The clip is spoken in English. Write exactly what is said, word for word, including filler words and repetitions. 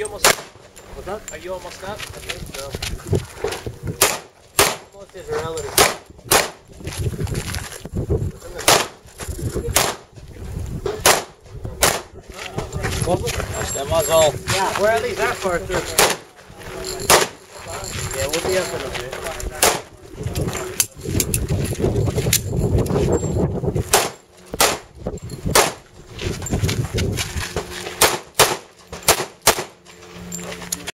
you almost? What's that? Are you almost up? I think so. Almost is relative. That muzzle. Yeah, we're at least that far through. Yeah, we'll be up in a bit.